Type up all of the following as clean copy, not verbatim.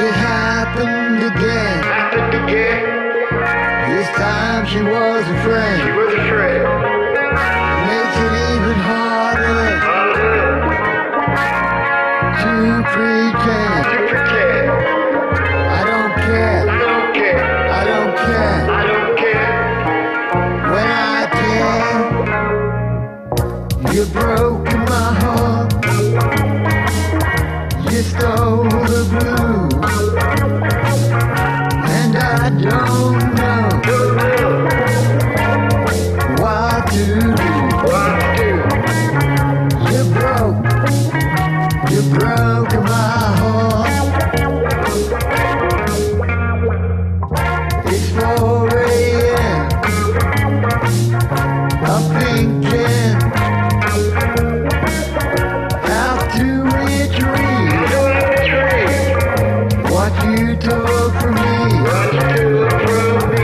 It happened again. Happened again. This time she was afraid. She was afraid. Makes it even harder to pretend. To pretend. I don't care. I don't care. I don't care. I don't care. When I care, you broke my heart. You stole the blues, and I don't know what to do. What to do? You broke my heart. It's 4 a.m. I'm thinking how to retrieve what you took from me. What you took from me.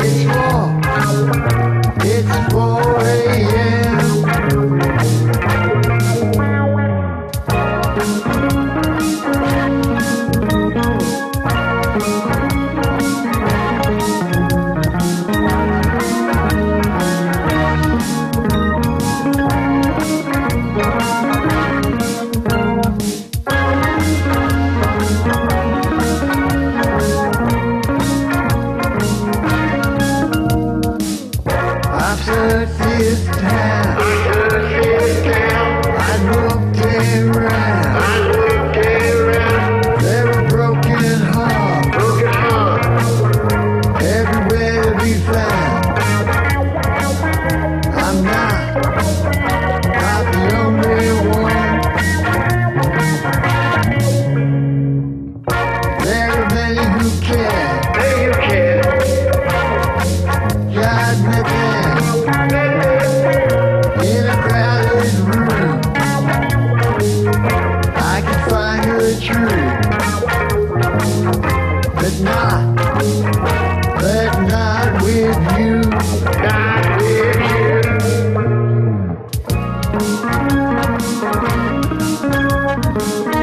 It's 4 a.m. I've searched this town. I searched this town. I looked around. I looked around. There were broken hearts Broken heart. everywhere to be found. I'm not the only one. There are many who care. Hey, you care. God met them in a crowded room. I can find the truth, but not with you. Not with you.